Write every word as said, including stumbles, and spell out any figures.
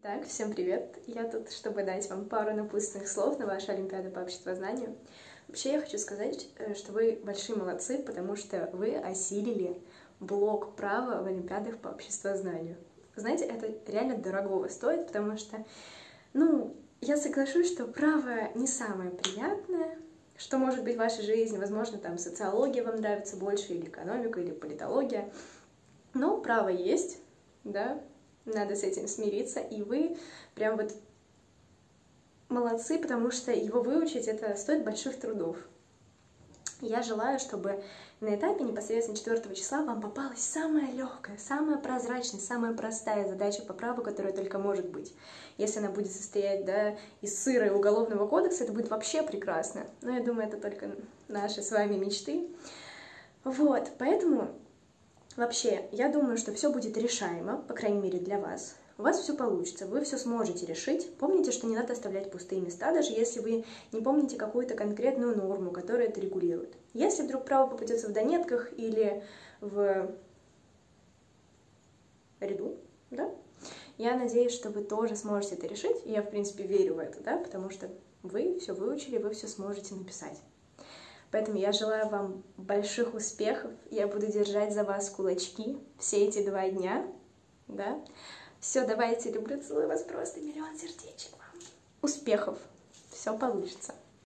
Так, всем привет! Я тут, чтобы дать вам пару напутственных слов на вашу Олимпиаду по обществознанию. Вообще я хочу сказать, что вы большие молодцы, потому что вы осилили блок права в Олимпиадах по обществознанию. Знаете, это реально дорогого стоит, потому что, ну, я соглашусь, что право не самое приятное, что может быть в вашей жизни. Возможно, там социология вам нравится больше, или экономика, или политология. Но право есть, да, надо с этим смириться, и вы прям вот молодцы, потому что его выучить это стоит больших трудов. Я желаю, чтобы на этапе непосредственно четвёртого числа вам попалась самая легкая, самая прозрачная, самая простая задача по праву, которая только может быть. Если она будет состоять, да, из сыра и уголовного кодекса, это будет вообще прекрасно. Но я думаю, это только наши с вами мечты. Вот, поэтому вообще, я думаю, что все будет решаемо, по крайней мере для вас. У вас все получится, вы все сможете решить. Помните, что не надо оставлять пустые места, даже если вы не помните какую-то конкретную норму, которая это регулирует. Если вдруг право попадется в Донетках или в ряду, да, я надеюсь, что вы тоже сможете это решить. И я, в принципе, верю в это, да, потому что вы все выучили, вы все сможете написать. Поэтому я желаю вам больших успехов, я буду держать за вас кулачки все эти два дня, да. Все, давайте, люблю, целую вас, просто миллион сердечек вам. Успехов, все получится.